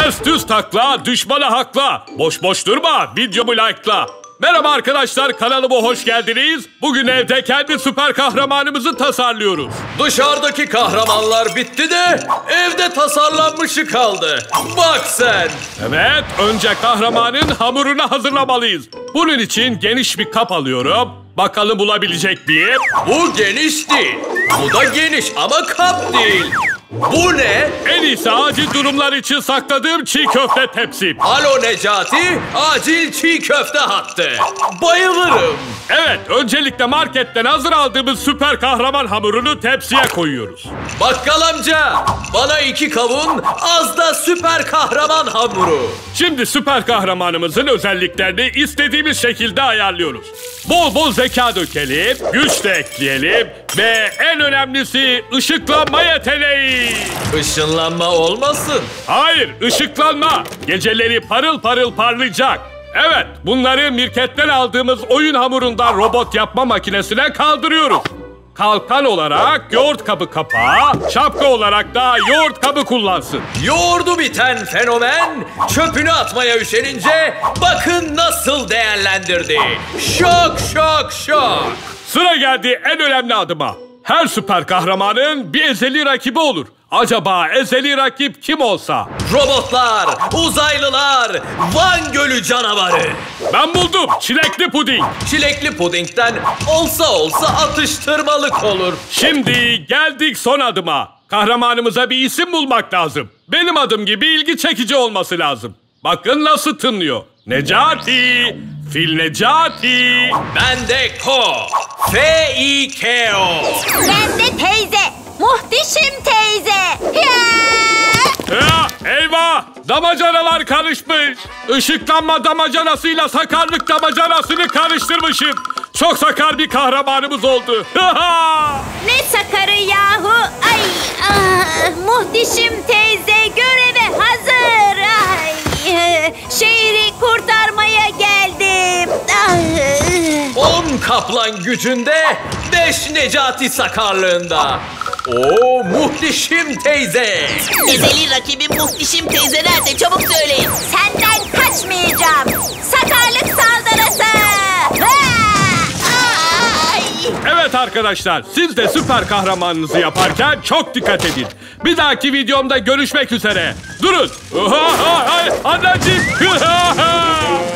Ters düz takla, düşmana hakla. Boş boş durma, videomu like'la. Merhaba arkadaşlar, kanalıma hoş geldiniz. Bugün evde kendi süper kahramanımızı tasarlıyoruz. Dışarıdaki kahramanlar bitti de evde tasarlanmışı kaldı. Bak sen. Evet, önce kahramanın hamurunu hazırlamalıyız. Bunun için geniş bir kap alıyorum. Bakalım bulabilecek miyim? Bu geniş değil. Bu da geniş ama kap değil. Bu ne? En iyisi acil durumlar için sakladığım çiğ köfte tepsim. Alo Necati, acil çiğ köfte hattı. Bayılırım. Evet, öncelikle marketten hazır aldığımız süper kahraman hamurunu tepsiye koyuyoruz. Bakkal amca, bana 2 kavun, az da süper kahraman hamuru. Şimdi süper kahramanımızın özelliklerini istediğimiz şekilde ayarlıyoruz. Bol bol zeka dökelim, güç de ekleyelim ve en önemlisi ışıklanma yeteneği. Işınlanma olmasın. Hayır, ışıklanma. Geceleri parıl parıl parlayacak. Evet, bunları mirketten aldığımız oyun hamurundan robot yapma makinesine kaldırıyoruz. Kalkan olarak yoğurt kabı kapağı, şapka olarak da yoğurt kabı kullansın. Yoğurdu biten fenomen çöpünü atmaya üşenince bakın nasıl değerlendirdi. Şok şok şok. Sıra geldi en önemli adıma. Her süper kahramanın bir ezeli rakibi olur. Acaba ezeli rakip kim olsa? Robotlar, uzaylılar, Van Gölü canavarı. Ben buldum. Çilekli puding. Çilekli pudingden olsa atıştırmalık olur. Şimdi geldik son adıma. Kahramanımıza bir isim bulmak lazım. Benim adım gibi ilgi çekici olması lazım. Bakın nasıl tınlıyor. Necati. Fil Necati. Ben de Ko. F-I-K-O. Ben de teyze. Muhteşem teyze. Ya, eyvah! Damacanalar karışmış. Işıklanma damacanasıyla sakarlık damacanasını karıştırmışım. Çok sakar bir kahramanımız oldu. Ne sakarı yahu. Ay, muhteşem teyze göreve hazır. Ay, şehri kurtarmaya geldim. 10 kaplan gücünde, 5 Necati sakarlığında. Oo, muhteşem teyze. Ezeli rakibim muhteşem teyze nerede? Çabuk söyleyin. Senden kaçmayacağım. Sakarlık saldırısı. Evet arkadaşlar, siz de süper kahramanınızı yaparken çok dikkat edin. Bir dahaki videomda görüşmek üzere. Durun. Anneciğim.